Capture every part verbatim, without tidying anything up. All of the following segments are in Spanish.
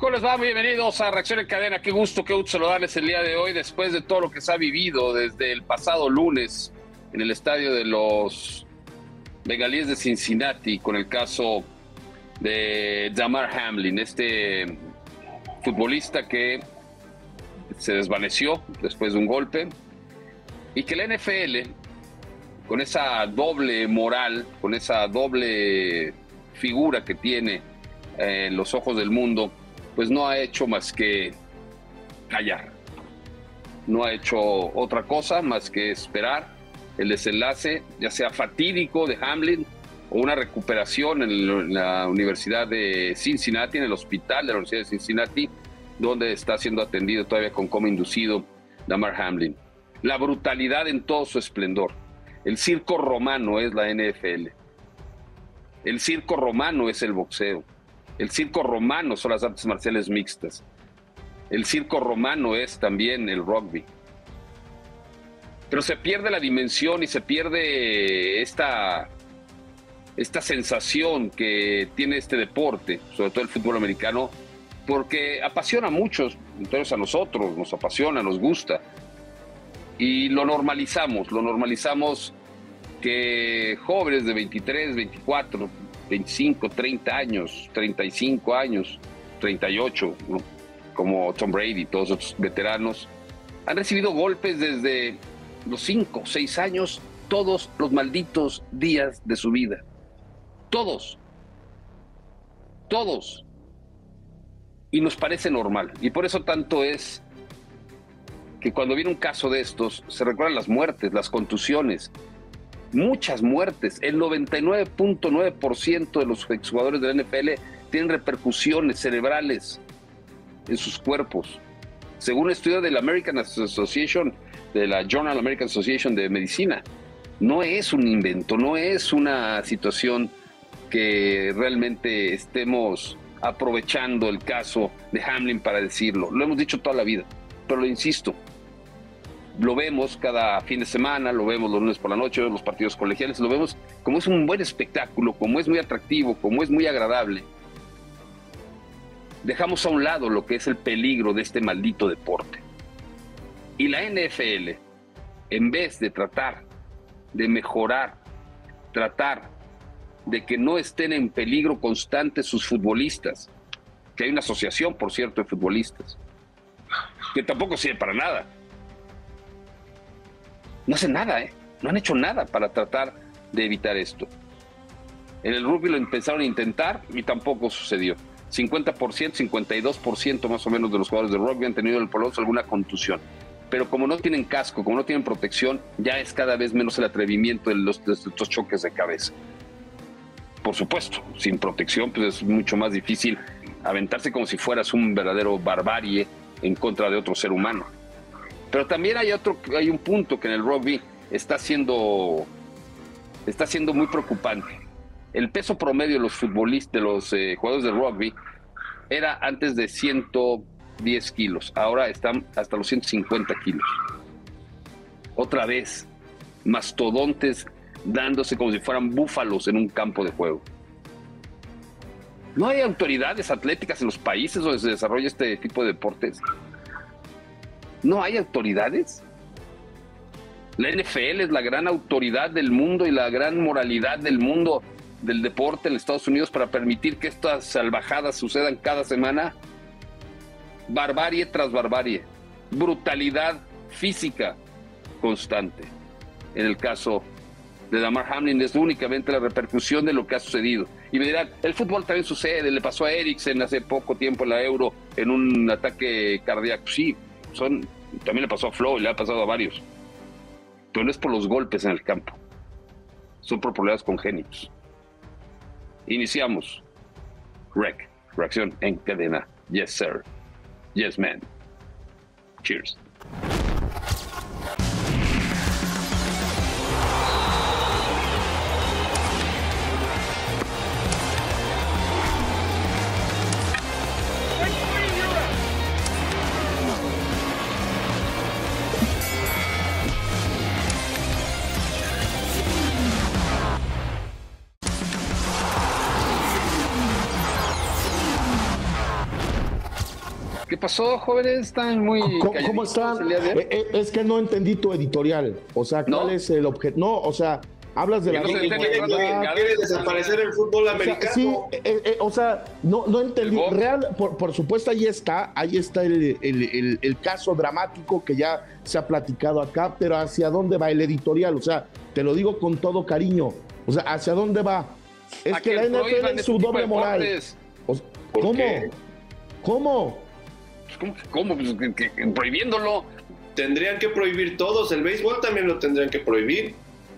¿Cómo les va? Bienvenidos a Reacción en Cadena. Qué gusto, qué gusto saludarles el día de hoy después de todo lo que se ha vivido desde el pasado lunes en el estadio de los Bengalíes de Cincinnati con el caso de Damar Hamlin, este futbolista que se desvaneció después de un golpe y que la N F L, con esa doble moral, con esa doble figura que tiene eh, en los ojos del mundo, pues no ha hecho más que callar. No ha hecho otra cosa más que esperar el desenlace, ya sea fatídico de Hamlin o una recuperación en la Universidad de Cincinnati, en el hospital de la Universidad de Cincinnati, donde está siendo atendido todavía con coma inducido Damar Hamlin. La brutalidad en todo su esplendor. El circo romano es la N F L. El circo romano es el boxeo. El circo romano son las artes marciales mixtas. El circo romano es también el rugby. Pero se pierde la dimensión y se pierde esta, esta sensación que tiene este deporte, sobre todo el fútbol americano, porque apasiona a muchos, entonces a nosotros nos apasiona, nos gusta. Y lo normalizamos, lo normalizamos que jóvenes de veintitrés, veinticuatro, veinticinco, treinta años, treinta y cinco años, treinta y ocho, ¿no? Como Tom Brady y todos los veteranos, han recibido golpes desde los cinco, seis años, todos los malditos días de su vida. Todos. Todos. Y nos parece normal. Y por eso tanto es que cuando viene un caso de estos, se recuerdan las muertes, las contusiones, muchas muertes. El noventa y nueve punto nueve por ciento de los exjugadores de la N F L tienen repercusiones cerebrales en sus cuerpos. Según un estudio de la American Association, de la Journal American Association de Medicina, no es un invento, no es una situación que realmente estemos aprovechando el caso de Hamlin para decirlo. Lo hemos dicho toda la vida, pero lo insisto. Lo vemos cada fin de semana, lo vemos los lunes por la noche, los partidos colegiales, lo vemos como es un buen espectáculo, como es muy atractivo, como es muy agradable. Dejamos a un lado lo que es el peligro de este maldito deporte. Y la N F L, en vez de tratar de mejorar, tratar de que no estén en peligro constante sus futbolistas, que hay una asociación, por cierto, de futbolistas, que tampoco sirve para nada. No hacen nada, ¿eh? No han hecho nada para tratar de evitar esto. En el rugby lo empezaron a intentar y tampoco sucedió. cincuenta por ciento, cincuenta y dos por ciento más o menos de los jugadores de rugby han tenido en el poloso alguna contusión. Pero como no tienen casco, como no tienen protección, ya es cada vez menos el atrevimiento de, los, de estos choques de cabeza. Por supuesto, sin protección pues es mucho más difícil aventarse como si fueras un verdadero barbarie en contra de otro ser humano. Pero también hay otro, hay un punto que en el rugby está siendo, está siendo muy preocupante. El peso promedio de los futbolistas, de los eh, jugadores de rugby, era antes de ciento diez kilos. Ahora están hasta los ciento cincuenta kilos. Otra vez, mastodontes dándose como si fueran búfalos en un campo de juego. ¿No hay autoridades atléticas en los países donde se desarrolla este tipo de deportes? ¿No hay autoridades? La N F L es la gran autoridad del mundo y la gran moralidad del mundo del deporte en Estados Unidos para permitir que estas salvajadas sucedan cada semana. Barbarie tras barbarie, brutalidad física constante. En el caso de Damar Hamlin es únicamente la repercusión de lo que ha sucedido. Y me dirán, el fútbol también sucede, le pasó a Eriksen hace poco tiempo en la Euro en un ataque cardíaco. Sí, son, también le pasó a Flo y le ha pasado a varios. Pero no es por los golpes en el campo, son por problemas congénitos. Iniciamos. Rec, reacción en cadena. Yes, sir. Yes, man. Cheers. pasó, jóvenes? Están muy ¿Cómo, ¿cómo están? Eh, es que no entendí tu editorial. O sea, ¿cuál ¿No? es el objeto? No, o sea, hablas de la... No quiere, quiere desaparecer el fútbol americano. O sea, sí, eh, eh, o sea, no, no entendí. Real, por, por supuesto, ahí está, ahí está el, el, el, el caso dramático que ya se ha platicado acá, pero ¿hacia dónde va el editorial? O sea, te lo digo con todo cariño. O sea, ¿hacia dónde va? Es que, que la N F L es su doble moral. O sea, ¿Cómo? Qué? ¿Cómo? ¿Cómo? ¿Cómo? Pues, que, que, que, prohibiéndolo. Tendrían que prohibir todos. El béisbol también lo tendrían que prohibir.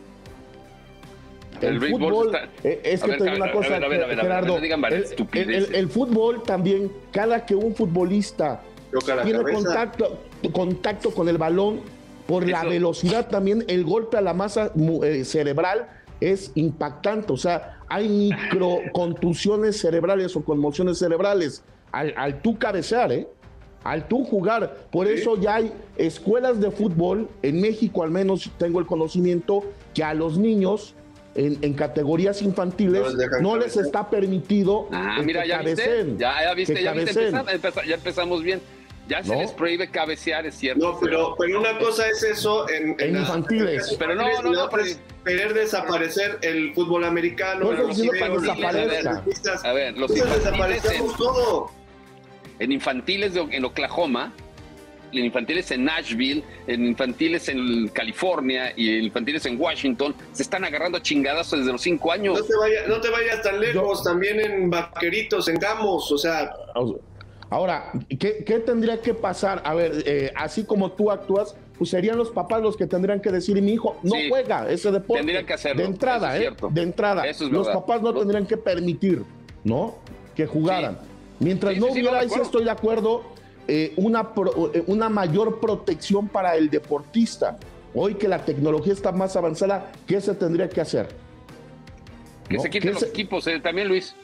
El, el fútbol, está... es que ver, te digo una cosa, ver, ver, ver, Gerardo, ver, ver, el, el, el fútbol también, cada que un futbolista tiene contacto, contacto con el balón, por Eso. la velocidad también, el golpe a la masa eh, cerebral es impactante. O sea, hay microcontusiones cerebrales o conmociones cerebrales al, al tú cabecear, ¿eh? Al tú jugar. Por ¿Sí? eso ya hay escuelas de fútbol, en México al menos tengo el conocimiento, que a los niños en, en categorías infantiles no les, no les está permitido ah, mira, que ya cabeceen. Viste, ya, ya viste, ya, viste empezamos, empezamos, ya empezamos bien. Ya se ¿No? les prohíbe cabecear, es cierto. No, pero, pero una cosa es eso en, en, en infantiles. La, pero no, no, no. Pero es querer desaparecer el fútbol americano. No, los videos, desaparezca. A ver, los infantiles en, todo. En infantiles de, en Oklahoma, en infantiles en Nashville, en infantiles en California y en infantiles en Washington, se están agarrando a chingadazos desde los cinco años. No te, vaya, no te vayas tan lejos, Yo, también en Vaqueritos, en Gamos, o sea... Ahora, ¿qué, ¿qué tendría que pasar? A ver, eh, así como tú actúas, pues serían los papás los que tendrían que decir, mi hijo no sí, juega ese deporte. Tendrían que hacerlo. De entrada, ¿eh? De entrada. Es los papás no tendrían que permitir, ¿no? Que jugaran. Sí. Mientras sí, no sí, hubiera, ahí sí estoy de acuerdo, eh, una, pro, eh, una mayor protección para el deportista. Hoy que la tecnología está más avanzada, ¿qué se tendría que hacer? Que ¿no? se quiten los se... equipos, eh, también, Luis.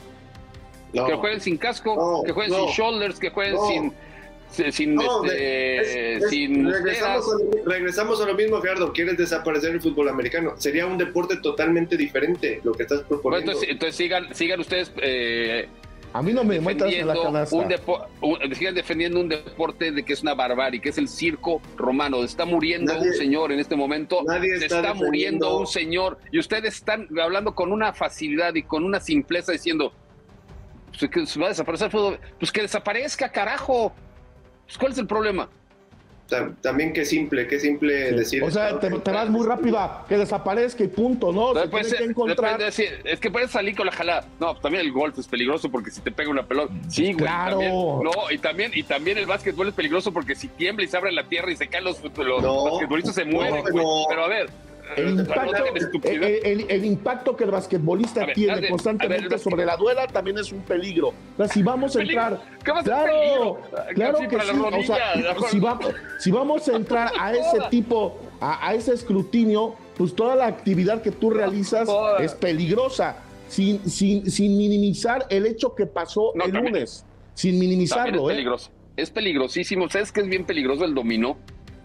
No. Que jueguen sin casco, no, que jueguen no. sin shoulders, que jueguen no. sin... sin, no, este, es, es, sin regresamos, a, regresamos a lo mismo, Gerardo. Quieres desaparecer el fútbol americano. Sería un deporte totalmente diferente lo que estás proponiendo. Bueno, entonces, entonces sigan, sigan ustedes eh, a mí no me metas en la canasta. Un depo- un, sigan defendiendo un deporte de que es una barbarie, que es el circo romano. Está muriendo nadie, un señor en este momento. Nadie se está, está muriendo un señor. Y ustedes están hablando con una facilidad y con una simpleza diciendo pues, que se va a desaparecer el fútbol. Pues que desaparezca, carajo. Pues, ¿cuál es el problema? También qué simple, qué simple sí. decir. O sea, te, te vas muy rápido a que desaparezca y punto, ¿no? Se puede tiene que encontrar... de decir, es que puedes salir con la jalada. No, también el golf es peligroso porque si te pega una pelota. Sí, güey. Claro. También, no, y también, y también el básquetbol es peligroso porque si tiembla y se abre la tierra y se caen los, los no, basquetbolistas se mueren, güey. No. Pero a ver. El impacto, el, el, el impacto que el basquetbolista ver, tiene ver, constantemente ver, sobre la duela también es un peligro. O sea, si vamos a entrar, ¿Qué va a ser claro, peligro? claro que sí. O sea, si, va, si vamos a entrar a ese tipo, a, a ese escrutinio, pues toda la actividad que tú realizas es peligrosa, sin, sin, sin minimizar el hecho que pasó no, el también, lunes, sin minimizarlo. Es peligroso, ¿eh? Es peligrosísimo. ¿Sabes qué es bien peligroso el dominó?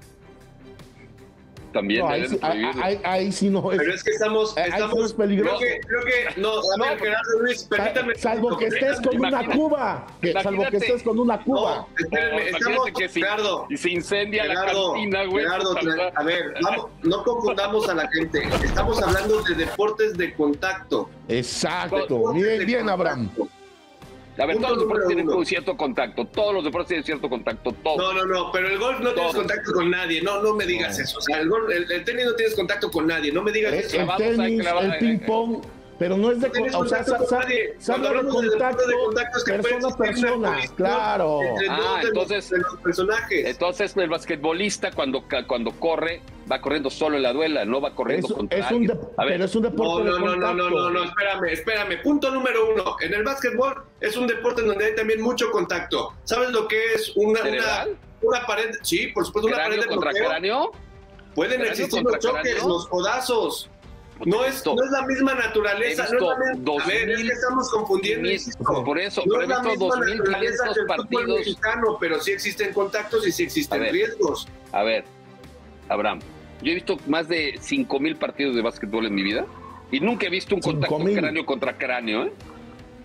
También no, ahí, sí, ahí, ahí, ahí sí no es. Pero es que estamos, estamos no es peligroso. Creo que, creo que no, a no, ver, Gerardo Luis, permítame. Salvo que estés con una cuba, que, salvo que estés con una cuba. No, espérenme, estamos, que si, Gerardo, y se incendia Gerardo, la cantina, güey. Gerardo, a ver, vamos, no confundamos a la gente. Estamos hablando de deportes de contacto. Exacto. Bien, bien, Abraham. A ver, todos los deportes tienen un cierto contacto, todos los deportes tienen cierto contacto, todos. No, no, no, pero el golf no todos. Tienes contacto con nadie, no, no me digas no. eso. O sea, el, golf, el, el tenis no tienes contacto con nadie, no me digas el, eso. El tenis, el ping pong, pero no es de no o sea, sa, sa, Cuando hablamos de contacto, de contactos que persona persona, claro. Ah, entonces, de los personajes. Entonces el basquetbolista cuando cuando corre va corriendo solo en la duela, no va corriendo es, contra es un de, a ver, pero es un deporte no, no, de no, contacto. No, no, no, no, espérame, espérame. Punto número uno. En el básquetbol es un deporte en donde hay también mucho contacto. ¿Sabes lo que es una, una, una pared? Sí, por supuesto, una pared de contra bloqueo. Cráneo? Pueden existir los choques, cráneo? Los codazos. No es, no es la misma naturaleza, no es la misma. A ver, es que estamos confundiendo. Insisto, por eso, no pero es la misma dos mil quinientos partidos. Mexicano, pero sí existen contactos y sí existen a riesgos. A ver, Abraham, yo he visto más de cinco mil partidos de básquetbol en mi vida y nunca he visto un contacto cráneo contra cráneo, ¿eh?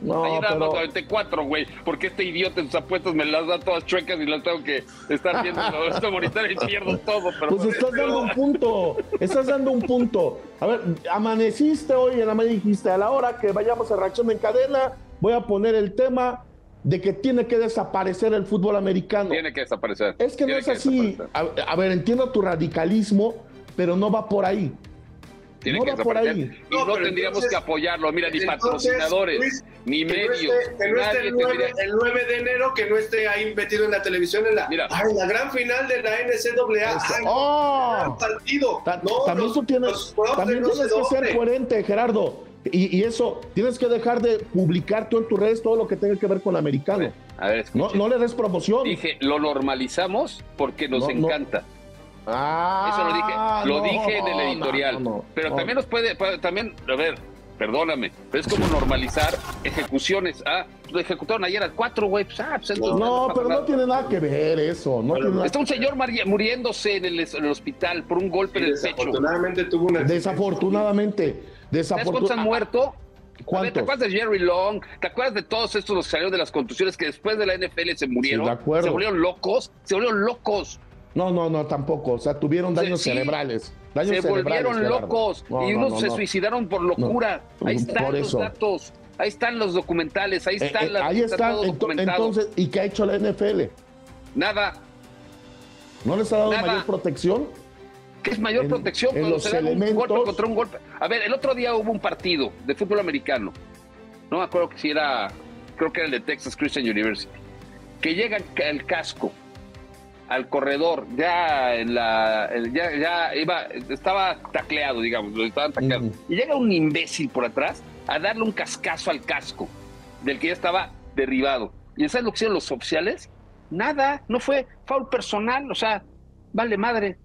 No, Ayer nada pero... más noventa y cuatro, güey, porque este idiota en sus apuestas me las da todas chuecas y las tengo que estar viendo esto monitor y pierdo todo. Pero pues estás dando un punto, estás dando un punto. A ver, amaneciste hoy en la mañana y dijiste, a la hora que vayamos a Reacción en Cadena, voy a poner el tema de que tiene que desaparecer el fútbol americano. Tiene que desaparecer. Es que tiene no es así. A, a ver, entiendo tu radicalismo, pero no va por ahí. Tiene no que va por ahí. Y no, no tendríamos entonces, que apoyarlo. Mira, ni entonces, patrocinadores, Luis, ni medios. No esté, que no esté el, nueve, el nueve de enero, que no esté ahí metido en la televisión en la, Mira, ay, la gran final de la N C A A. Ay, oh, gran partido. Ta, no, también los, tú tienes, también no tienes que ser coherente, Gerardo. Y, y eso, tienes que dejar de publicar tú en tus redes todo lo que tenga que ver con el americano. A ver, no, no le des promoción. Dije, lo normalizamos porque nos no, encanta. No. Ah, eso lo dije, lo no, dije en el editorial. No, no, pero no. también nos puede, puede, también, a ver, perdóname, pero es como normalizar ejecuciones. Ah, lo ejecutaron ayer a cuatro, güey. Pues, ah, pues no, no pero no tiene nada que ver eso. No bueno, tiene está un que... señor muriéndose en el, en el hospital por un golpe sí, en el pecho. Desafortunadamente tuvo una. Desafortunadamente. Desafortun... ¿Sabes cuántos han muerto? ¿Cuántos? Ver, ¿te acuerdas de Jerry Long? ¿Te acuerdas de todos estos los que salieron de las contusiones que después de la N F L se murieron? Sí, de acuerdo. Se volvieron locos, se volvieron locos. No, no, no, tampoco. O sea, tuvieron daños sí, cerebrales. Daños se cerebrales, volvieron Gerardo. locos no, y unos no, no, se no. suicidaron por locura. No, ahí están por los eso. datos, ahí están los documentales, ahí están eh, eh, las ahí está están. todo documentado. Entonces, ¿y qué ha hecho la N F L? Nada. ¿No les ha dado Nada. mayor protección? ¿Qué es mayor en, protección? En los se dan elementos... un golpe contra un golpe. A ver, el otro día hubo un partido de fútbol americano. No me acuerdo que si era, creo que era el de Texas Christian University, que llega el casco al corredor, ya en la, ya, ya iba, estaba tacleado, digamos, lo estaban tacleando, uh-huh. y llega un imbécil por atrás a darle un cascazo al casco del que ya estaba derribado. ¿Y sabes lo que hicieron los oficiales? Nada, no fue foul personal, o sea, vale madre.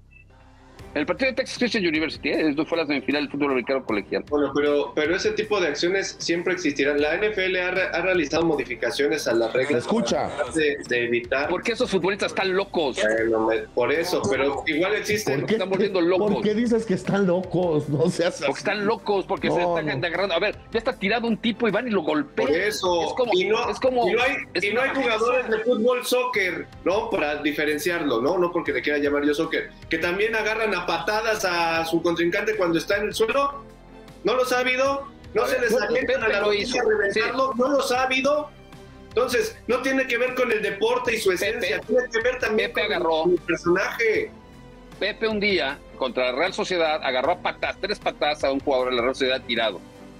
El partido de Texas Christian University, ¿eh? Esto fue la semifinal del fútbol americano colegial. Bueno, pero, pero ese tipo de acciones siempre existirán. La N F L ha, ha realizado modificaciones a las reglas. Escucha. De, de evitar. ¿Por qué esos futbolistas están locos? Bueno, por eso, pero igual existen. ¿Por qué, están volviendo locos? ¿Por qué dices que están locos? No seas así. Porque están locos, porque no, se están no. agarrando. A ver, ya está tirado un tipo y van y lo golpean. Por eso. Es como, y no, es como, y no hay, es y no hay jugadores de fútbol, soccer, ¿no? Para diferenciarlo, ¿no? No porque le quiera llamar yo soccer. Que también agarran a patadas a a su contrincante cuando está en el suelo. ¿No los ha habido? ¿No a se ver, les avientan a la rodilla a reventarlo? Sí. ¿No los ha habido? Entonces, no tiene que ver con el deporte y su esencia, Pepe, tiene que ver también Pepe con agarró, el personaje. Pepe un día, contra la Real Sociedad, agarró a patadas, tres patadas a un jugador de la Real Sociedad tirado.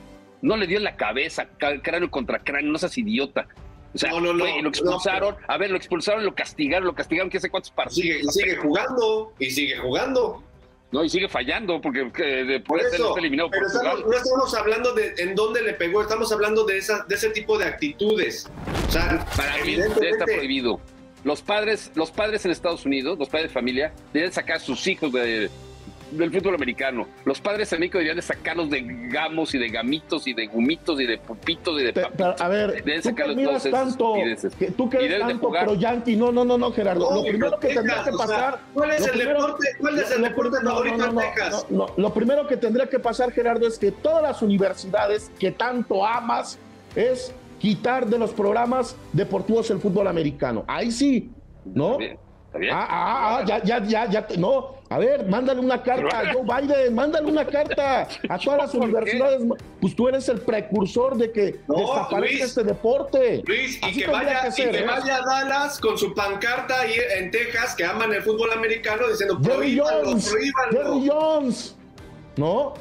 No le dio en la cabeza, cráneo contra cráneo, no seas idiota. O sea, no, no, no, fue, lo expulsaron, no, a ver, lo expulsaron, lo castigaron, lo castigaron, ¿qué sé cuántos partidos? Sigue, y sigue jugando, y sigue jugando. No, y sigue fallando porque que después por eso, está eliminado pero estamos, no estamos hablando de en dónde le pegó, estamos hablando de esa, de ese tipo de actitudes. O sea, para mí está prohibido. Los padres, los padres en Estados Unidos, los padres de familia, deben sacar a sus hijos de, del fútbol americano. Los padres en México deberían de sacarlos de gamos y de gamitos y de gumitos y de pupitos y de papitos. A ver, deben tú que miras tanto, que tú que eres tanto pro Yankee, no, no, no, no, Gerardo. No, lo primero que tendría que pasar... ¿Cuál es el deporte, cuál es el deporte favorito en Texas? No, no, lo primero que tendría que pasar, Gerardo, es que todas las universidades que tanto amas es quitar de los programas deportivos el fútbol americano. Ahí sí, ¿no? Bien. ¿Está bien? Ah, ah, ah, ya, ya, ya, ya, no, a ver, mándale una carta a Joe Biden, mándale una carta a todas las universidades, pues tú eres el precursor de que no, desaparezca este deporte. Luis, y que, vaya, que, hacer, y que ¿eh? vaya a Dallas con su pancarta ahí en Texas, que aman el fútbol americano, diciendo, Jerry Jones, Jerry Jones, ¿no?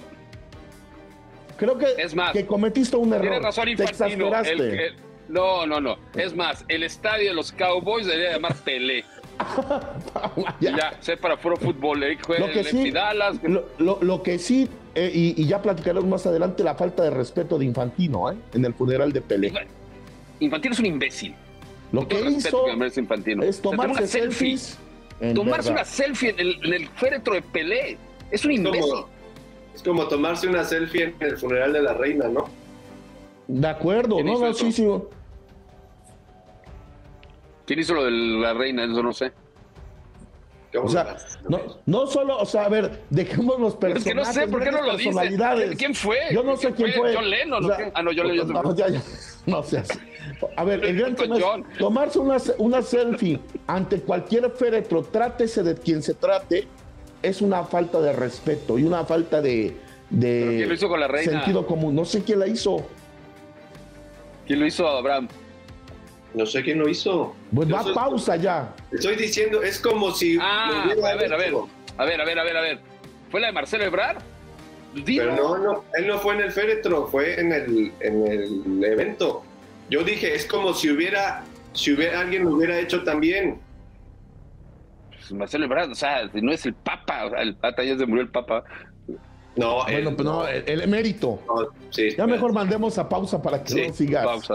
Creo que, es más, que cometiste un error. Tienes razón, Infantino. El, el, no, no, no, es más, el estadio de los Cowboys debería llamar Pelé. ya. ya, sé para puro fútbol, eh, lo, que sí, Dallas. Lo, lo, lo que sí, eh, y, y ya platicaremos más adelante, la falta de respeto de Infantino, ¿eh? En el funeral de Pelé. Infantino es un imbécil. Lo que hizo que es tomarse selfies. Tomarse verdad. una selfie en el, en el féretro de Pelé. Es un imbécil. Es como, es como tomarse una selfie en el funeral de la reina, ¿no? De acuerdo, no, no, sí, sí. ¿Quién hizo lo de la reina? Eso no sé. O sea, no, no solo, o sea, a ver, dejemos los personajes. Es que no sé, ¿por qué no lo dice? ¿Quién fue? Yo no sé quién fue. John Lennon, o sea, ah, no, John Lennon. No, ya, ya, no sé. A ver, el gran tema es tomarse una, una selfie ante cualquier féretro, trátese de quien se trate, es una falta de respeto y una falta de, de ¿quién lo hizo con la reina? Sentido común. No sé quién la hizo. ¿Quién lo hizo, Abraham? No sé quién lo hizo. Pues va a pausa ya. Estoy diciendo, es como si... Ah, a ver, a ver, a ver, a ver, a ver, a ver. ¿Fue la de Marcelo Ebrard? Dino. Pero no, no, él no fue en el féretro, fue en el, en el evento. Yo dije, es como si hubiera, si hubiera alguien lo hubiera hecho también. Pues Marcelo Ebrard, o sea, no es el Papa, o sea, el Papa ya se murió el Papa. No, bueno, él, pues no, el, el emérito. No, sí, ya mejor mandemos a pausa para que sí, no sigas. Pausa.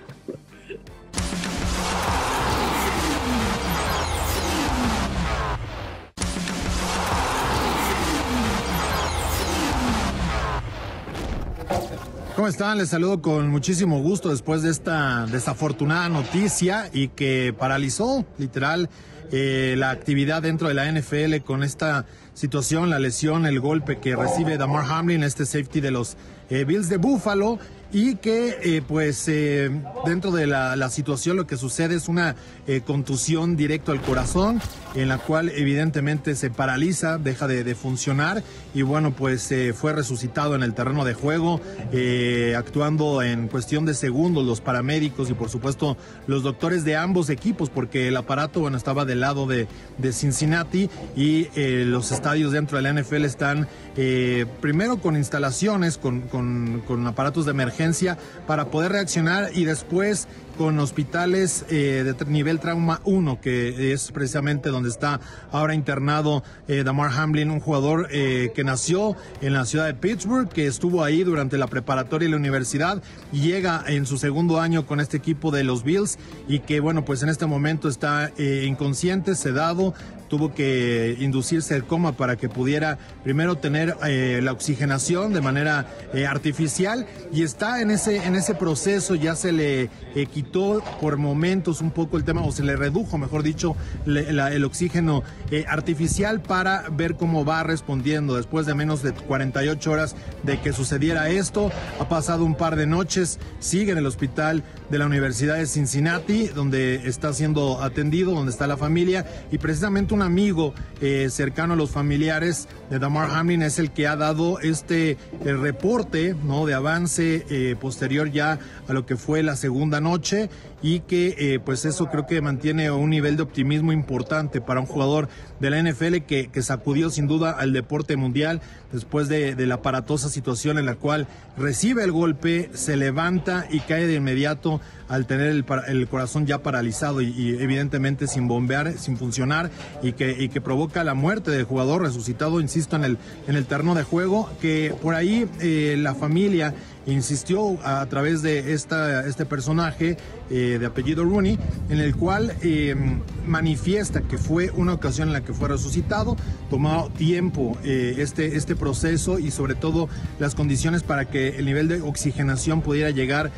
¿Cómo están? Les saludo con muchísimo gusto después de esta desafortunada noticia y que paralizó literal eh, la actividad dentro de la N F L con esta situación, la lesión, el golpe que recibe Damar Hamlin, este safety de los eh, Bills de Buffalo, y que eh, pues eh, dentro de la, la situación lo que sucede es una eh, contusión directo al corazón, en la cual evidentemente se paraliza, deja de, de funcionar, y bueno, pues eh, fue resucitado en el terreno de juego, eh, actuando en cuestión de segundos los paramédicos y por supuesto los doctores de ambos equipos, porque el aparato, bueno, estaba del lado de, de Cincinnati, y eh, los estadios dentro de la N F L están eh, primero con instalaciones, con, con, con aparatos de emergencia para poder reaccionar, y después con hospitales eh, de nivel trauma uno, que es precisamente donde está ahora internado eh, Damar Hamlin, un jugador eh, que nació en la ciudad de Pittsburgh, que estuvo ahí durante la preparatoria y la universidad, y llega en su segundo año con este equipo de los Bills, y que bueno, pues en este momento está eh, inconsciente, sedado, tuvo que inducirse el coma para que pudiera primero tener eh, la oxigenación de manera eh, artificial, y está en ese, en ese proceso. Ya se le eh, quitó por momentos un poco el tema, o se le redujo, mejor dicho, le, la, el oxígeno eh, artificial, para ver cómo va respondiendo después de menos de cuarenta y ocho horas de que sucediera esto. Ha pasado un par de noches, sigue en el hospital de la Universidad de Cincinnati, donde está siendo atendido, donde está la familia, y precisamente un amigo eh, cercano a los familiares de Damar Hamlin es el que ha dado este el reporte, ¿no?, de avance eh, posterior ya a lo que fue la segunda noche, y que eh, pues eso creo que mantiene un nivel de optimismo importante para un jugador de la N F L que, que sacudió sin duda al deporte mundial después de, de la aparatosa situación en la cual recibe el golpe, se levanta y cae de inmediato al tener el, el corazón ya paralizado y, y evidentemente sin bombear, sin funcionar, y que, y que provoca la muerte del jugador resucitado, insisto, en el, en el terreno de juego, que por ahí eh, la familia insistió a, a través de esta, este personaje eh, de apellido Rooney, en el cual eh, manifiesta que fue una ocasión en la que fue resucitado, tomó tiempo eh, este, este proceso, y sobre todo las condiciones para que el nivel de oxigenación pudiera llegar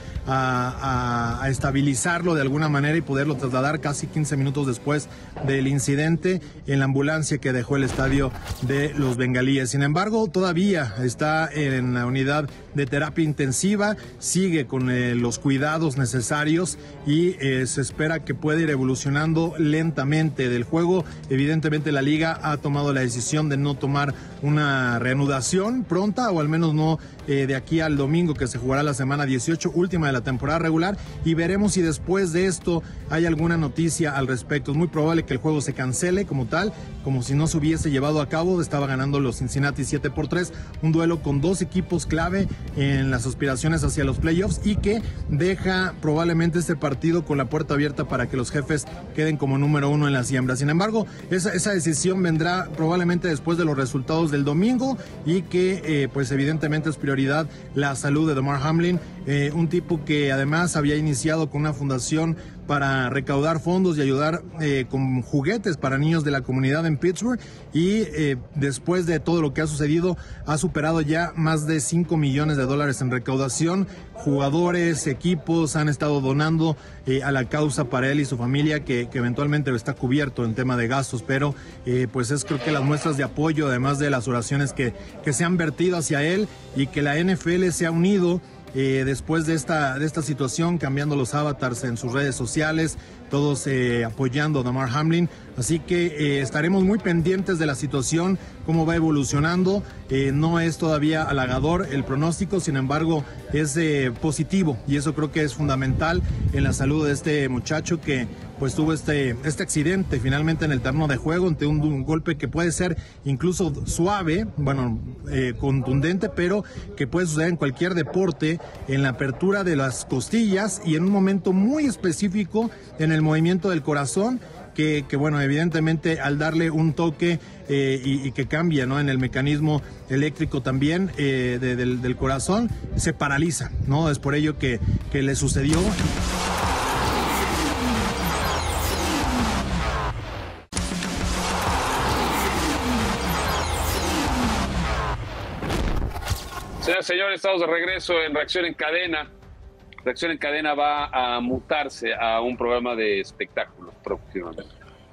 a, a, a estabilizarlo de alguna manera y poderlo trasladar casi quince minutos después del incidente en la ambulancia que dejó el estadio de los Bengalíes. Sin embargo, todavía está en la unidad de terapia intensiva, sigue con eh, los cuidados necesarios, y eh, se espera que pueda ir evolucionando lentamente del juego. Evidentemente la liga ha tomado la decisión de no tomar una reanudación pronta, o al menos no eh, de aquí al domingo, que se jugará la semana dieciocho, última de la temporada regular, y veremos si después de esto hay alguna noticia al respecto. Es muy probable que el juego se cancele como tal, como si no se hubiese llevado a cabo. Estaba ganando los Cincinnati siete por tres, un duelo con dos equipos clave en las aspiraciones hacia los playoffs, y que deja probablemente este partido con la puerta abierta para que los Jefes queden como número uno en la siembra. Sin embargo, esa, esa decisión vendrá probablemente después de los resultados del domingo, y que eh, pues evidentemente es prioridad la salud de Damar Hamlin, eh, un tipo que además había iniciado con una fundación para recaudar fondos y ayudar eh, con juguetes para niños de la comunidad en Pittsburgh, y eh, después de todo lo que ha sucedido ha superado ya más de cinco millones de dólares en recaudación. Jugadores, equipos han estado donando eh, a la causa para él y su familia, que, que eventualmente está cubierto en tema de gastos, pero eh, pues es creo que las muestras de apoyo, además de las oraciones que, que se han vertido hacia él, y que la N F L se ha unido Eh, después de esta, de esta situación, cambiando los avatars en sus redes sociales, todos eh, apoyando a Damar Hamlin. Así que eh, estaremos muy pendientes de la situación, cómo va evolucionando. Eh, no es todavía halagador el pronóstico, sin embargo es eh, positivo, y eso creo que es fundamental en la salud de este muchacho que pues tuvo este, este accidente finalmente en el terreno de juego, ante un, un golpe que puede ser incluso suave, bueno, eh, contundente, pero que puede suceder en cualquier deporte, en la apertura de las costillas y en un momento muy específico en el movimiento del corazón, que, que bueno, evidentemente al darle un toque eh, y, y que cambia, ¿no?, en el mecanismo eléctrico también eh, de, del, del corazón, se paraliza, ¿no? Es por ello que, que le sucedió. Señoras y señores, estamos de regreso en Reacción en Cadena. Reacción en Cadena va a mutarse a un programa de espectáculos próximamente.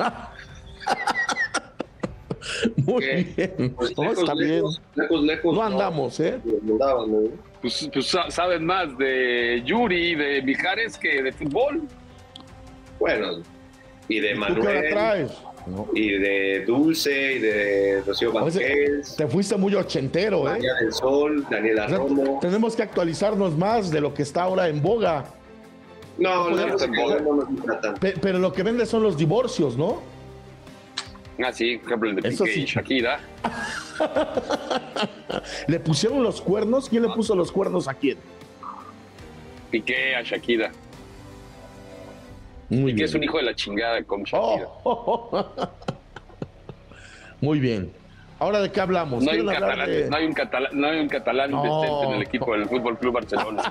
Muy ¿Qué? bien. Pues no, lejos, está lejos, bien. Lejos, lejos, no andamos, ¿eh? Pues, pues saben más de Yuri y de Mijares que de fútbol. Bueno, y de Manuel. ¿Qué traes? ¿No? Y de Dulce, y de Rocío Banquels. Te fuiste muy ochentero, ¿eh? María del Sol, Daniela o sea, Romo. Tenemos que actualizarnos más de lo que está ahora en boga. No, no, no, no, no nos tratan. Pero lo que vende son los divorcios, ¿no? Ah, sí, por ejemplo, el de Piqué sí. y Shakira. ¿Le pusieron los cuernos? ¿Quién le puso los cuernos a quién? Piqué a Shakira. Muy y bien. Que es un hijo de la chingada con Shakira. Oh, oh, oh. Muy bien. ¿Ahora de qué hablamos? No hay un catalán, de... no hay un catalán, no hay un catalán no. decente en el equipo del Fútbol Club Barcelona.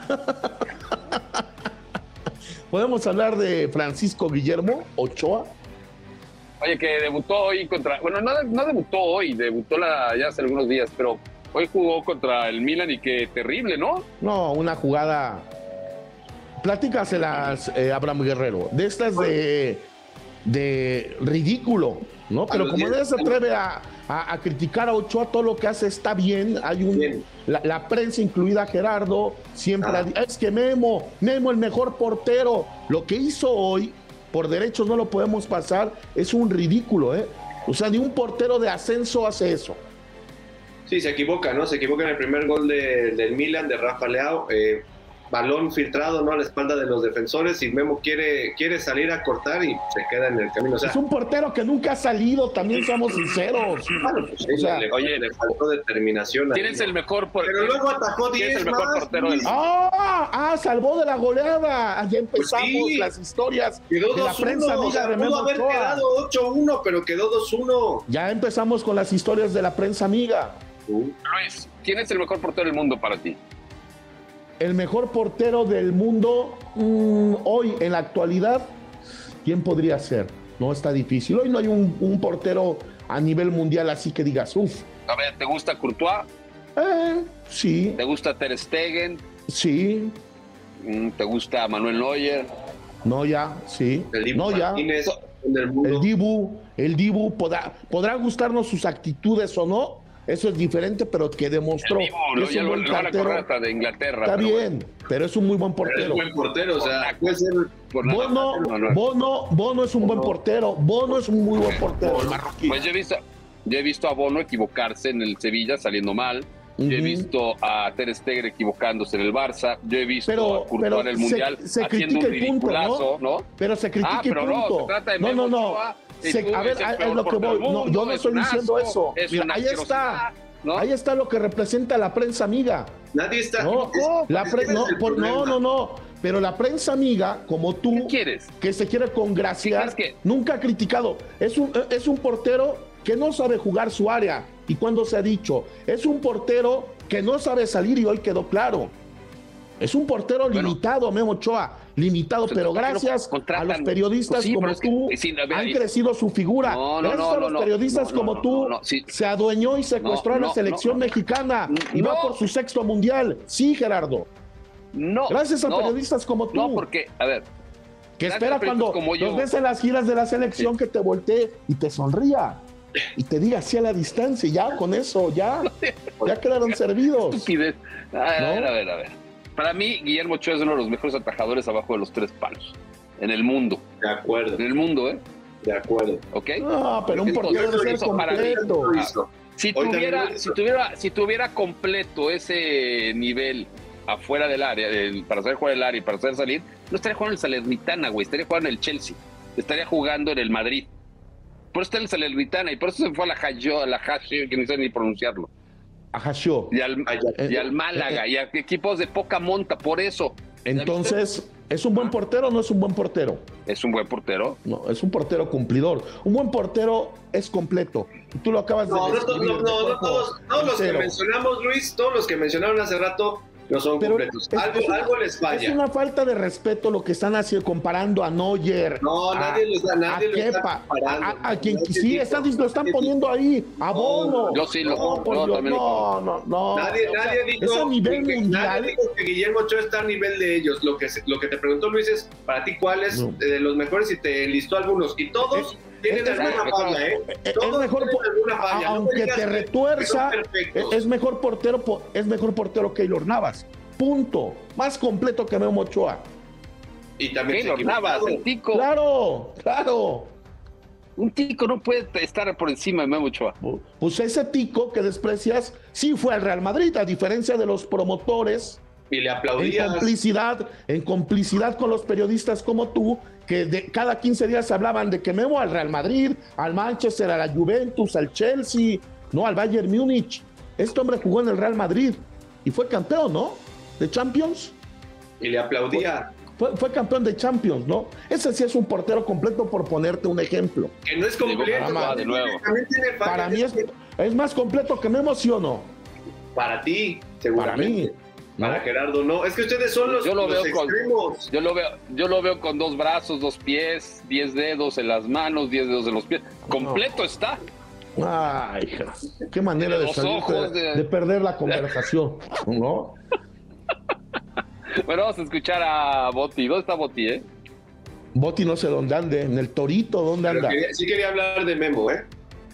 ¿Podemos hablar de Francisco Guillermo Ochoa? Oye, que debutó hoy contra... Bueno, no, no debutó hoy, debutó la, ya hace algunos días, pero hoy jugó contra el Milan y qué terrible, ¿no? No, una jugada... Platícaselas, eh, Abraham Guerrero, de estas de, de ridículo, ¿no? Pero como nadie se atreve a, a, a criticar a Ochoa, todo lo que hace está bien. Hay un la, la prensa, incluida Gerardo, siempre ah. ha, es que Memo, Memo el mejor portero. Lo que hizo hoy, por derechos no lo podemos pasar, es un ridículo, ¿eh? O sea, ni un portero de ascenso hace eso. Sí, se equivoca, ¿no? Se equivoca en el primer gol de, del Milan, de Rafa Leao. Eh, balón filtrado, ¿no?, a la espalda de los defensores, y Memo quiere, quiere salir a cortar y se queda en el camino. O sea, es un portero que nunca ha salido, también somos sinceros. Claro, pues, o sea, le, oye, le faltó determinación. ¿Quién es el mejor portero? Pero luego atajó diez es el mejor más, portero del... ¡Ah! ¡Ah! Salvó de la goleada. Ya empezamos pues sí. las historias quedó de la prensa amiga, o sea, de Memo Ochoa. Pudo haber quedado ocho uno, pero quedó dos uno. Ya empezamos con las historias de la prensa amiga. Uh. Luis, ¿quién es el mejor portero del mundo para ti? El mejor portero del mundo mmm, hoy, en la actualidad, ¿quién podría ser? No, está difícil. Hoy no hay un, un portero a nivel mundial así que digas, uff. A ver, ¿te gusta Courtois? Eh, sí. ¿Te gusta Ter Stegen? Sí. ¿Te gusta Manuel Neuer? No, ya, sí. El Dibu no, ya. Martínez, del mundo. El Dibu, el Dibu, podrá, podrá gustarnos sus actitudes o no. Eso es diferente, pero que demostró vivo, que es un buen portero. De Inglaterra. Está pero bien, bueno. pero es un muy buen portero. Es buen portero, o sea, puede ser por Bono, nada, Bono, Bono es un Bono. buen portero. Bono es un muy buen portero. Pues yo he visto, yo he visto a Bono equivocarse en el Sevilla saliendo mal. Uh-huh. Yo he visto a Ter Stegen equivocándose en el Barça. Yo he visto pero, a Courtois en el Mundial se, se haciendo un ridiculazo, ¿no? ¿no? Pero se critica ah, pero el punto. No, se trata de no, no, no. Ochoa, Se, a ver, es lo que voy. No, yo no estoy diciendo eso. Mira, ahí está. ¿No? Ahí está lo que representa la prensa amiga. Nadie está. No, es, la pre, no, por, no, no, no. Pero la prensa amiga, como tú, ¿qué quieres? Que se quiere congraciar, que... nunca ha criticado. Es un, es un portero que no sabe jugar su área. ¿Y cuando se ha dicho? Es un portero que no sabe salir y hoy quedó claro. Es un portero bueno, limitado, Memo Ochoa, limitado, pero gracias a los periodistas pues sí, como tú que, sí, ver, han ahí. crecido su figura. No, no, gracias no, a los no, periodistas no, como no, tú no, no, sí. se adueñó y secuestró no, a la selección no, mexicana y no. va por su sexto mundial. Sí, Gerardo. No. Gracias a no, periodistas como tú. No, porque, a ver. Que espera cuando los ves en las giras de la selección sí. que te voltee y te sonría. Y te diga así a la distancia, y ya con eso, ya, ya quedaron servidos. Estupidez. A ver, ¿no? a ver, a ver, a ver. Para mí, Guillermo Ochoa es uno de los mejores atajadores abajo de los tres palos. En el mundo. De acuerdo. En el mundo, ¿eh? De acuerdo. ¿Ok? No, pero un portero debe ser completo. Mí, si, tuviera, si, tuviera, si tuviera completo ese nivel afuera del área, el, para saber jugar el área y para saber salir, no estaría jugando en el Salernitana, güey. Estaría jugando en el Chelsea. Estaría jugando en el Madrid. Por eso está en el Salernitana y por eso se fue a la Hayo, a la Hayo, que no sé ni pronunciarlo. A Hayo. Y al, y al Málaga, y a equipos de poca monta, por eso. Entonces, ¿es un buen portero o no es un buen portero? ¿Es un buen portero? No, es un portero cumplidor. Un buen portero es completo. Y tú lo acabas no, de decir. No, no, no, no, todos, todos los que mencionamos, Luis, todos los que mencionaron hace rato, no son pero completos. Es, algo, es una, algo les falla. Es una falta de respeto lo que están haciendo comparando a Neuer. No, a, nadie les da, nadie a lo Kepa, está a, a, a quien sí, están, lo están poniendo ahí, a Bono. Yo sí lo no, no, no, no, no, no. Nadie, nadie dijo, es a nivel que, mundial. Nadie dijo que Guillermo Ochoa está a nivel de ellos. Lo que, lo que te preguntó Luis es, para ti, ¿cuáles no. de los mejores? Y te listó algunos. Y todos... Es, Tienen es, alguna es, falla, ¿eh? Es mejor, falla. Aunque no te retuerza, es mejor portero, es mejor portero que Keylor Navas. Punto. Más completo que Memo Ochoa. Y también Keylor Navas, el tico. Claro, claro. Un tico no puede estar por encima de Memo Ochoa. Pues ese tico que desprecias sí fue al Real Madrid, a diferencia de los promotores. Y le aplaudías. En complicidad, en complicidad con los periodistas como tú, que de cada quince días hablaban de que Memo al Real Madrid, al Manchester, a la Juventus, al Chelsea, no, al Bayern Múnich. Este hombre jugó en el Real Madrid y fue campeón, ¿no? De Champions. Y le aplaudía. Fue, fue campeón de Champions, ¿no? Ese sí es un portero completo, por ponerte un ejemplo. Que no es completo. Para, de nuevo. Para mí es, es más completo que Memo, ¿sí o no? Para ti, seguramente. Para mí. Para ¿no? Gerardo, no. Es que ustedes son los, yo lo los veo extremos. Con, yo, lo veo, yo lo veo con dos brazos, dos pies, diez dedos en las manos, diez dedos en los pies. Completo no. está. Ay, hija. Qué manera de, salir, de... De, de perder la conversación, ¿no? Bueno, vamos a escuchar a Boti. ¿Dónde está Boti, eh? Boti no sé dónde ande. En el Torito, ¿dónde Pero anda? Quería, sí quería hablar de Memo, ¿eh?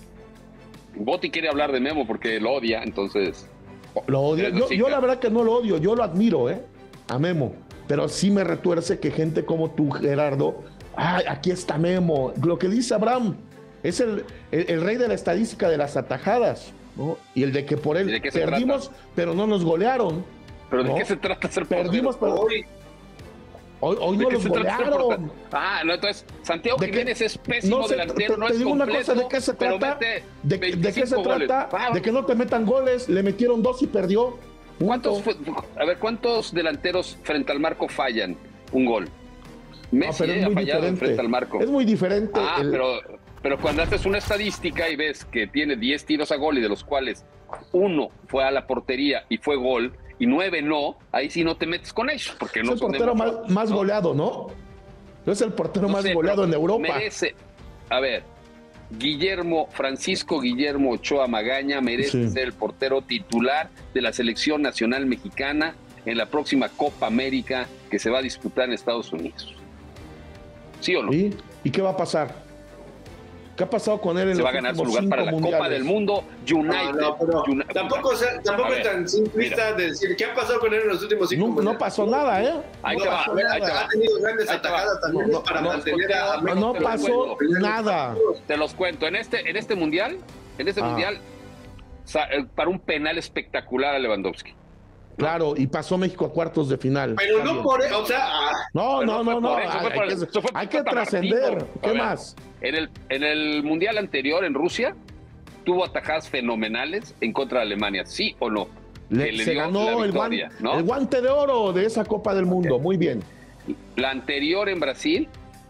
Boti quiere hablar de Memo porque lo odia, entonces... Lo odio. Yo, yo la verdad que no lo odio, yo lo admiro, ¿eh? A Memo. Pero sí me retuerce que gente como tú, Gerardo, ay, aquí está Memo. Lo que dice Abraham, es el, el, el rey de la estadística de las atajadas, ¿no? Y el de que por él perdimos, pero no nos golearon. ¿Pero ¿no? de qué se trata ser Perdimos, pero hoy, hoy, hoy no los golearon. Ah, no, entonces, Santiago Jiménez es pésimo no se, delantero, te, no te es digo completo, una cosa, ¿de qué se trata? De, de qué se goles. trata? Ah, de que no te metan goles, le metieron dos y perdió. ¿Cuántos, a ver, ¿cuántos delanteros frente al marco fallan un gol? Messi no, pero es muy ha fallado diferente. Frente al marco. Es muy diferente. Ah, el... pero, pero cuando haces una estadística y ves que tiene diez tiros a gol y de los cuales uno fue a la portería y fue gol y nueve no, ahí sí no te metes con ellos. Porque es no el portero más, más ¿no? goleado, ¿no? Es el portero no más sé, goleado en Europa. Merece, a ver, Guillermo, Francisco Guillermo Ochoa Magaña merece sí. ser el portero titular de la selección nacional mexicana en la próxima Copa América que se va a disputar en Estados Unidos. ¿Sí o no? ¿Y, ¿Y qué va a pasar? ¿Qué ha pasado con él en se los va a ganar su lugar para la mundiales? Copa del Mundo United. No, no, United. Tampoco, o sea, tampoco es tan simplista de decir qué ha pasado con él en los últimos cinco mundiales. No, no pasó nada, ¿eh? Ahí no te va, ahí te va. Ha tenido grandes atajadas también no, para no, mantener a México. No pasó nada. Te los cuento. En este, en este mundial, en este ah. mundial, para un penal espectacular a Lewandowski. Claro, y pasó México a cuartos de final. Pero también. no por eso, o sea... No, no, no, no, hay, hay que, hay que trascender. ¿Qué ver, más? En el, en el mundial anterior en Rusia, tuvo atajadas fenomenales en contra de Alemania, ¿sí o no? Le, le se ganó victoria, el, guante, ¿no? el guante de oro de esa Copa del Mundo, okay. Muy bien. La anterior en Brasil,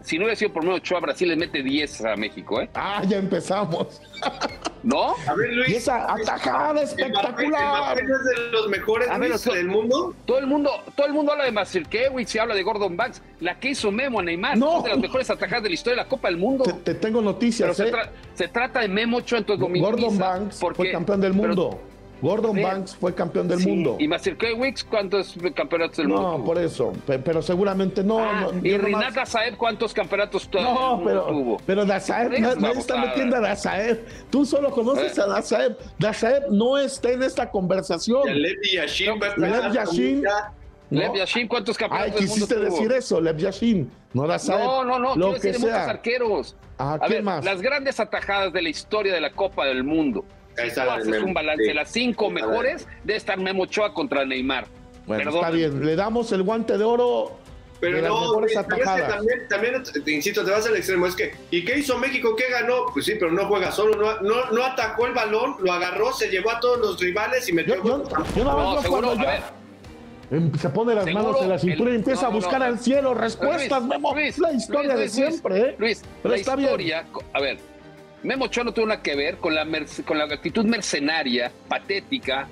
si no hubiera sido por Memo Ochoa, Brasil le mete diez a México, ¿eh? Ah, ya empezamos. ¿No? A ver, Luis. Y esa atajada espectacular. ¿Es de los mejores a ver, Luis, del mundo? Todo el mundo, todo el mundo habla de Mazirkiewicz y habla de Gordon Banks. La que hizo Memo a Neymar, no. es de las mejores atajadas de la historia de la Copa del Mundo. Te, te tengo noticias, Pero ¿eh? se, tra se trata de Memo Ochoa, entonces lo Gordon Banks porque, fue campeón del mundo. Pero, Gordon sí, Banks fue campeón del sí. mundo. ¿Y Mazirkiewicz cuántos campeonatos del no, mundo? No, por eso. Pero, pero seguramente no. Ah, no ¿Y Rinat Dazaev cuántos campeonatos no, pero, tuvo? pero Dazaev, no, no está metiendo a Dazaev. Tú solo conoces eh. a Dazaev. Dazaev no está en esta conversación. Lev Yashin. Lev Yashin. ¿No? Lev Yashin, ¿cuántos campeonatos Ay, quisiste del mundo tuvo? decir eso, Lev Yashin. No Dazaev. No, no, no. Lo quiero que decir de sea. muchos arqueros. Ah, a ¿quién ver, más? Las grandes atajadas de la historia de la Copa del Mundo. Ahí Tú haces un balance. Sí. Las cinco mejores de estar Memo Ochoa contra Neymar. Bueno, Perdón. está bien. Le damos el guante de oro. Pero de no, las mejores es que también, también, te insisto, te vas al extremo. Es que, ¿y qué hizo México? ¿Qué ganó? Pues sí, pero no juega solo. No, no, no atacó el balón, lo agarró, se llevó a todos los rivales y metió. Yo, yo, yo no, no, seguro, a ver. Se pone las Seguro, manos en la cintura el, y empieza no, a buscar no, al cielo respuestas, Luis, Memo. Luis, la historia Luis, de Luis, siempre, ¿eh? Luis, pero la está historia, bien. A ver, Memo Ochoa no tuvo nada que ver con la, con la actitud mercenaria, patética,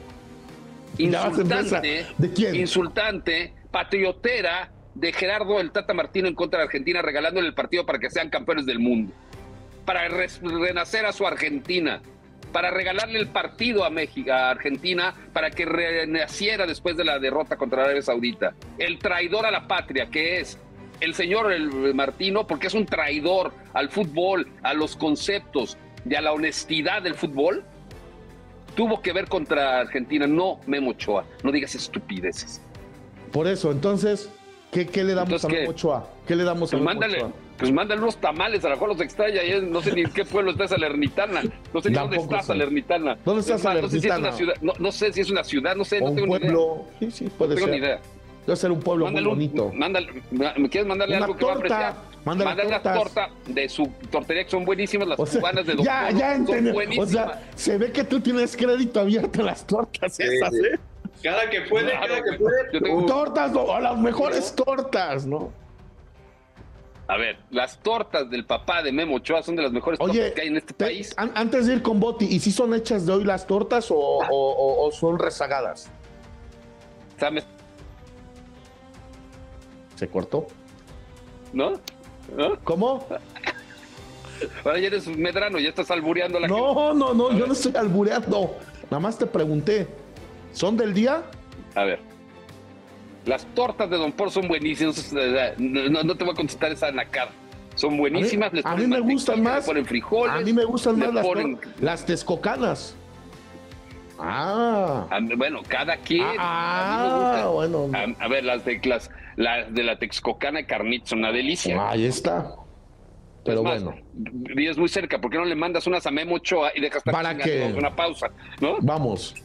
insultante, ¿de quién? insultante, patriotera de Gerardo el Tata Martino en contra de Argentina, regalándole el partido para que sean campeones del mundo, para re renacer a su Argentina, para regalarle el partido a México, a Argentina, para que renaciera después de la derrota contra Arabia Saudita. El traidor a la patria que es el señor el Martino, porque es un traidor al fútbol, a los conceptos y a la honestidad del fútbol, tuvo que ver contra Argentina, no Memo Ochoa. No digas estupideces. Por eso, entonces, ¿qué, qué le damos entonces, a Memo Ochoa? ¿Qué le damos pues a Memo mándale, Ochoa? Pues mándale unos tamales, a lo mejor los extraña. No sé ni en qué pueblo está Salernitana. No sé ni dónde está sé. Salernitana. ¿Dónde está Salernitana? No sé si es una ciudad, no, no sé si es una ciudad, no sé, no un tengo pueblo. ni idea. Sí, sí, puede no ser. tengo ni idea. Debe ser un pueblo mándale muy bonito. Un, mándale, ¿Me quieres mandarle una algo torta, que va a apreciar? Mándale, mándale la torta de su tortería, que son buenísimas, las o sea, cubanas de Don Ya, Polo, ya entendí. son buenísimas. O sea, se ve que tú tienes crédito abierto en las tortas sí, esas, sí. ¿eh? Cada que puede, claro, cada que puede. Yo tengo... Tortas, no, las mejores ¿no? tortas, ¿no? A ver, las tortas del papá de Memo Ochoa son de las mejores Oye, tortas que hay en este te, país. An antes de ir con Boti, ¿y si son hechas de hoy las tortas o, o, o, o son rezagadas? ¿Sabes? ¿Se cortó? ¿No? ¿No? ¿Cómo? Ahora ya eres Medrano, ya estás albureando a la no, gente. No, no, no, yo no estoy albureando. Nada más te pregunté. ¿Son del día? A ver. Las tortas de Don Polo son buenísimas. No, no te voy a contestar esa nacada. Son buenísimas. A mí, a mí me gustan más. Le ponen frijoles. A mí me gustan más las, ponen... las texcocanas. Ah. A, bueno, cada quien. Ah, a bueno. A, a ver, las de las, las de la texcocana de carnita son una delicia. Ahí está. Pero es más, bueno. Vives muy cerca. ¿Por qué no le mandas unas a Memo Ochoa y dejas para que una pausa? ¿No? Vamos.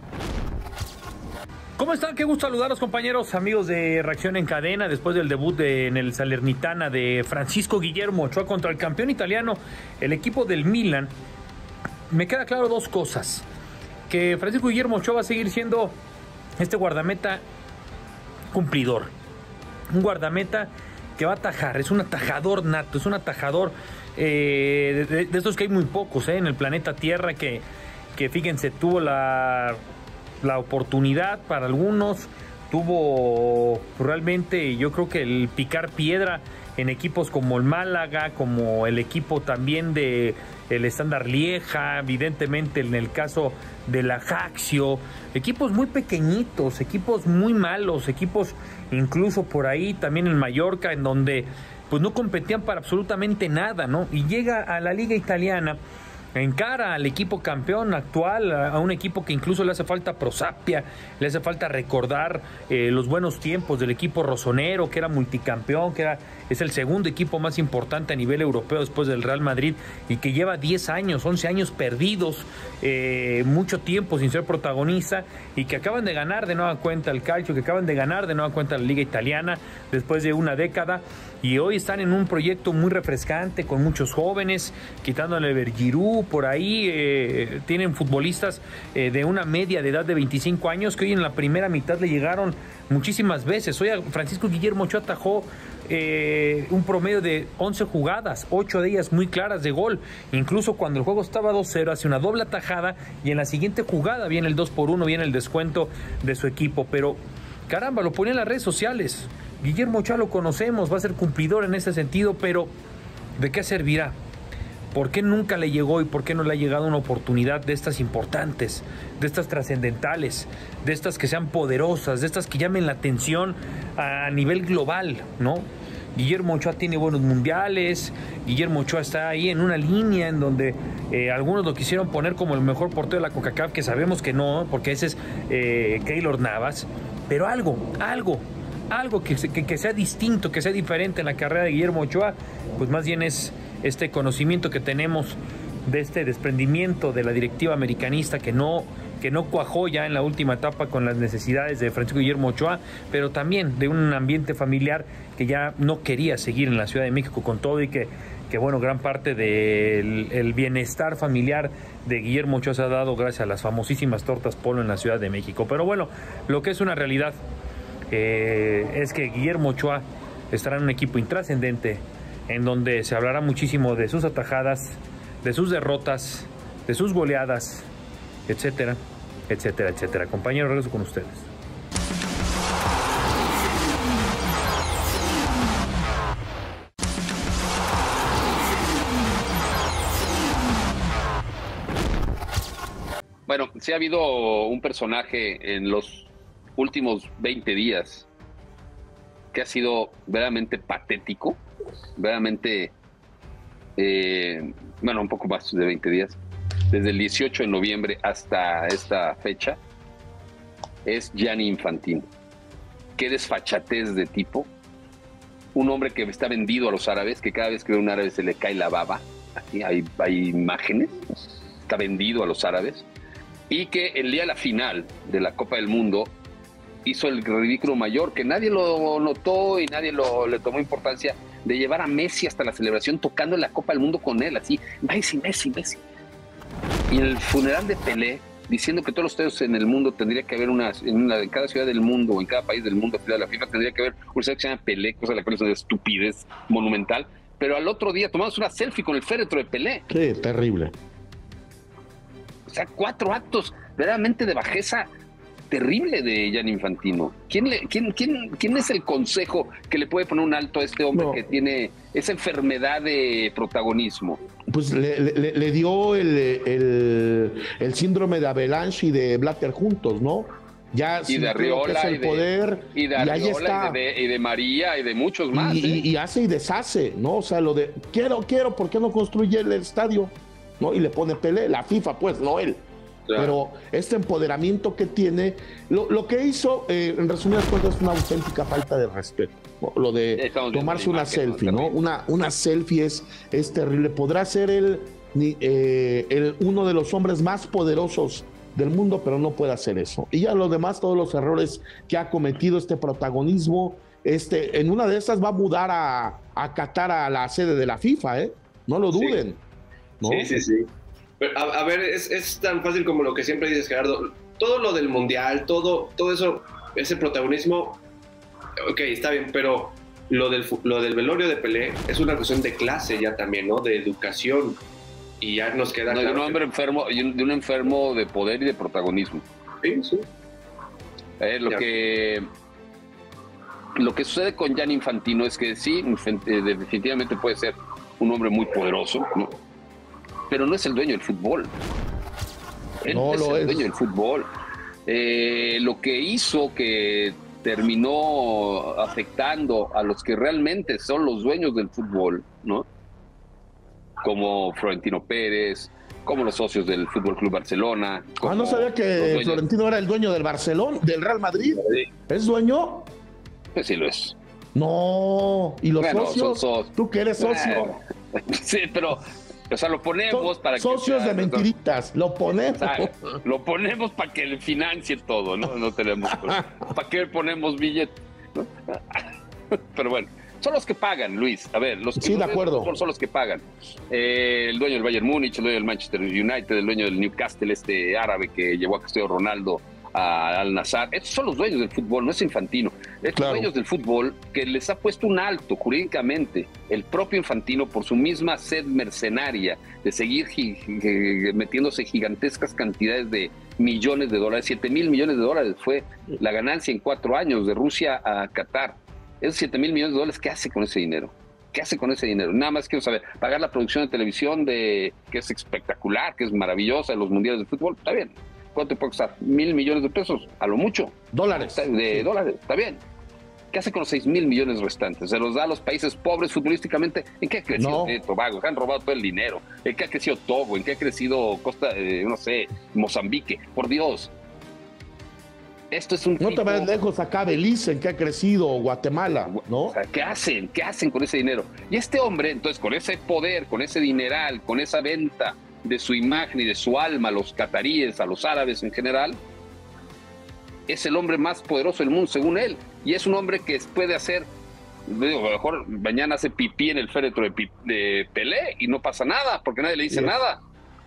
¿Cómo están? Qué gusto saludarlos, compañeros, amigos de Reacción en Cadena, después del debut de, en el Salernitana de Francisco Guillermo Ochoa contra el campeón italiano, el equipo del Milan. Me queda claro dos cosas. Que Francisco Guillermo Ochoa va a seguir siendo este guardameta cumplidor. Un guardameta que va a atajar, es un atajador nato, es un atajador eh, de, de estos que hay muy pocos eh, en el planeta Tierra, que, que fíjense, tuvo la... la oportunidad para algunos, tuvo realmente yo creo que el picar piedra en equipos como el Málaga, como el equipo también de el Standard Lieja, evidentemente en el caso del Ajaccio, equipos muy pequeñitos, equipos muy malos, equipos incluso por ahí también en Mallorca, en donde pues no competían para absolutamente nada, ¿no? Y llega a la Liga Italiana, encara al equipo campeón actual, a un equipo que incluso le hace falta prosapia, le hace falta recordar eh, los buenos tiempos del equipo rosonero, que era multicampeón, que era, es el segundo equipo más importante a nivel europeo después del Real Madrid, y que lleva diez años, once años perdidos, eh, mucho tiempo sin ser protagonista, y que acaban de ganar de nueva cuenta el calcio, que acaban de ganar de nueva cuenta la Liga Italiana después de una década, y hoy están en un proyecto muy refrescante con muchos jóvenes, quitándole Giroud, U, por ahí eh, tienen futbolistas eh, de una media de edad de veinticinco años que hoy en la primera mitad le llegaron muchísimas veces. Hoy a Francisco Guillermo Ochoa atajó eh, un promedio de once jugadas, ocho de ellas muy claras de gol. Incluso cuando el juego estaba dos cero, hace una doble atajada y en la siguiente jugada viene el dos por uno, viene el descuento de su equipo. Pero caramba, lo ponía en las redes sociales. Guillermo Ochoa lo conocemos, va a ser cumplidor en ese sentido, pero ¿de qué servirá? ¿Por qué nunca le llegó y por qué no le ha llegado una oportunidad de estas importantes, de estas trascendentales, de estas que sean poderosas, de estas que llamen la atención a nivel global, ¿no? Guillermo Ochoa tiene buenos mundiales, Guillermo Ochoa está ahí en una línea en donde eh, algunos lo quisieron poner como el mejor portero de la CONCACAF, que sabemos que no, porque ese es eh, Keylor Navas, pero algo, algo, algo que, que, que sea distinto, que sea diferente en la carrera de Guillermo Ochoa, pues más bien es este conocimiento que tenemos de este desprendimiento de la directiva americanista que no, que no cuajó ya en la última etapa con las necesidades de Francisco Guillermo Ochoa, pero también de un ambiente familiar que ya no quería seguir en la Ciudad de México con todo y que, que bueno, gran parte del el bienestar familiar de Guillermo Ochoa se ha dado gracias a las famosísimas tortas Polo en la Ciudad de México. Pero bueno, lo que es una realidad eh, es que Guillermo Ochoa estará en un equipo intrascendente en donde se hablará muchísimo de sus atajadas, de sus derrotas, de sus goleadas, etcétera, etcétera, etcétera. Compañero, regreso con ustedes. Bueno, sí ha habido un personaje en los últimos veinte días que ha sido verdaderamente patético, verdaderamente, eh, bueno, un poco más de veinte días, desde el dieciocho de noviembre hasta esta fecha, es Gianni Infantino. Qué desfachatez de tipo, un hombre que está vendido a los árabes, que cada vez que ve a un árabe se le cae la baba, aquí hay, hay imágenes, está vendido a los árabes, y que el día de la final de la Copa del Mundo hizo el ridículo mayor, que nadie lo notó y nadie lo, le tomó importancia, de llevar a Messi hasta la celebración tocando la Copa del Mundo con él, así, Messi, Messi, Messi. Y en el funeral de Pelé, diciendo que todos los estadios en el mundo tendría que haber una, en, una, en cada ciudad del mundo o en cada país del mundo, de la FIFA, tendría que haber un estadio que se llama Pelé, cosa de la cual es una estupidez monumental, pero al otro día tomamos una selfie con el féretro de Pelé. Sí, terrible. O sea, cuatro actos verdaderamente de bajeza terrible de Gianni Infantino. ¿Quién, le, quién, quién, ¿Quién es el consejo que le puede poner un alto a este hombre no. que tiene esa enfermedad de protagonismo? Pues le, le, le dio el, el, el síndrome de Avalanche y de Blatter juntos, ¿no? Ya y de Arriola, el y, de, poder, y de Arriola, y ahí está. Y, de, y de María, y de muchos más. Y, ¿eh? y, y hace y deshace, ¿no? O sea, lo de, quiero, quiero, ¿por qué no construye el estadio? ¿No? Y le pone Pelé, la FIFA, pues, no él. Claro. Pero este empoderamiento que tiene, lo, lo que hizo, eh, en resumidas cuentas, es una auténtica falta de respeto, ¿no? Lo de tomarse una selfie, ¿no? Una, una selfie es, es terrible. Podrá ser el, eh, el uno de los hombres más poderosos del mundo, pero no puede hacer eso. Y ya los demás, todos los errores que ha cometido, este protagonismo, este, en una de estas va a mudar a, a Qatar a la sede de la FIFA, ¿eh? No lo duden. Sí, ¿no? sí, sí. sí. A, a ver, es, es tan fácil como lo que siempre dices, Gerardo. Todo lo del mundial, todo, todo eso, ese protagonismo, ok, está bien, pero lo del, lo del velorio de Pelé es una cuestión de clase ya también, ¿no? De educación. Y ya nos queda no, claro. De un hombre que... enfermo, de un enfermo de poder y de protagonismo. Sí, sí. Eh, lo, que, lo que sucede con Gianni Infantino es que sí, definitivamente puede ser un hombre muy poderoso, ¿no? Pero no es el dueño del fútbol. Él no es el es. dueño del fútbol. Eh, lo que hizo que terminó afectando a los que realmente son los dueños del fútbol, ¿no? Como Florentino Pérez, como los socios del Fútbol Club Barcelona. Ah, no sabía que Florentino era el dueño del Barcelona, del Real Madrid. Sí. ¿Es dueño? Pues sí lo es. No, ¿y los bueno, socios? Son, son, ¿Tú que eres socio? Eh, sí, pero... O sea, lo ponemos so, para socios que... Socios de mentiritas, lo ponemos. O sea, lo ponemos para que le financie todo, ¿no? No tenemos... ¿Para qué ponemos billetes? ¿No? Pero bueno, son los que pagan, Luis. A ver, los que sí, de acuerdo. Son, son los que pagan. Eh, el dueño del Bayern Múnich, el dueño del Manchester United, el dueño del Newcastle, este árabe que llevó a Cristiano Ronaldo a Al Nassr. Estos son los dueños del fútbol, no es Infantino. Estos claro. dueños del fútbol que les ha puesto un alto jurídicamente el propio Infantino por su misma sed mercenaria de seguir gi- metiéndose gigantescas cantidades de millones de dólares. Siete mil millones de dólares fue la ganancia en cuatro años de Rusia a Qatar. Esos siete mil millones de dólares, ¿qué hace con ese dinero? ¿Qué hace con ese dinero? Nada más quiero saber, pagar la producción de televisión de que es espectacular, que es maravillosa, de los mundiales de fútbol, está bien. ¿Cuánto puede costar? Mil millones de pesos, a lo mucho. Dólares. De sí. dólares, está bien. ¿Qué hace con los seis mil millones restantes? ¿Se los da a los países pobres futbolísticamente? ¿En qué ha crecido no. Tobago? Han robado todo el dinero. ¿En qué ha crecido Togo? ¿En qué ha crecido Costa, eh, no sé, Mozambique? Por Dios. Esto es un No tipo... te vayas lejos acá, Belice, ¿en qué ha crecido? Guatemala, ¿no? O sea, ¿qué hacen? ¿Qué hacen con ese dinero? Y este hombre, entonces, con ese poder, con ese dineral, con esa venta de su imagen y de su alma a los cataríes, a los árabes en general, es el hombre más poderoso del mundo, según él. Y es un hombre que puede hacer, digo, a lo mejor mañana hace pipí en el féretro de, Pi- de Pelé y no pasa nada, porque nadie le dice sí. nada.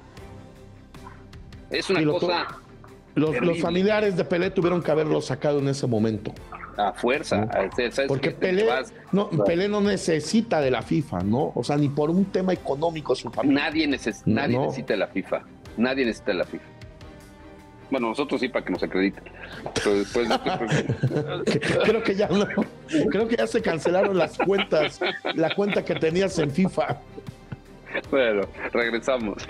Es una cosa... Los, los familiares de Pelé tuvieron que haberlo sacado en ese momento. A fuerza. ¿No? ¿Sabes Porque Pelé no, Pelé no necesita de la FIFA, ¿no? O sea, ni por un tema económico su familia. Nadie, neces- nadie no. necesita de la FIFA. Nadie necesita de la FIFA. Bueno, nosotros sí, para que nos acrediten. Pero después, después... creo que ya no. Creo que ya se cancelaron las cuentas, la cuenta que tenías en FIFA. Bueno, regresamos.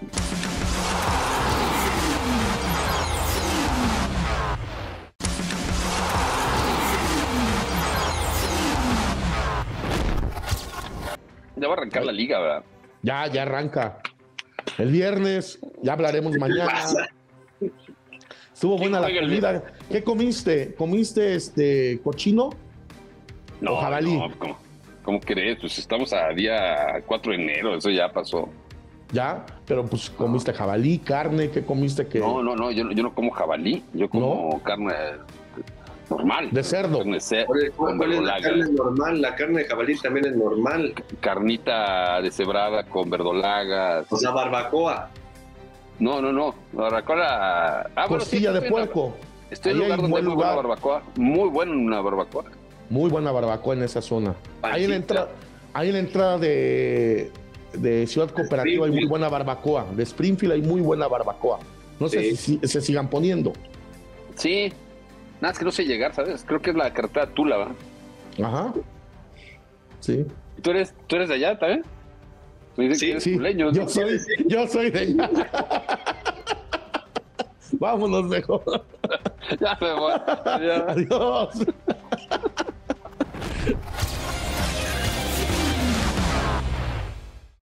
Ya va a arrancar la liga, ¿verdad? Ya, ya arranca. El viernes, ya hablaremos mañana. Estuvo buena la comida. ¿Qué comiste? ¿Comiste este cochino? No, ¿O jabalí? No, ¿cómo, ¿cómo crees? Pues estamos a día cuatro de enero, eso ya pasó. Ya, pero pues comiste jabalí, carne, ¿qué comiste? ¿Qué? No, no, no, yo, yo no como jabalí, yo como ¿No? carne normal. De cerdo. Carne ce- ¿Cuál, cuál es la carne normal? La carne de jabalí también es normal. Carnita deshebrada con verdolagas. O sea, barbacoa. No, no, no. Barbacoa. Ah, Costilla bueno, sí, de puerco. En, estoy en un lugar donde hay muy buena barbacoa. Muy buena una barbacoa. Muy buena barbacoa en esa zona. Ahí en la entrada, ahí en la entrada de, de Ciudad Cooperativa hay muy buena barbacoa. De Springfield hay muy buena barbacoa. No sé sí. si se sigan poniendo. Sí. Nada, es que no sé llegar, ¿sabes? Creo que es la carretera Tula, ¿va? Ajá. Sí. ¿Tú eres, ¿Tú eres de allá también? Sí, sí. Tuleño, yo, soy, yo soy de allá. Vámonos mejor. Ya me voy. Adiós. Adiós.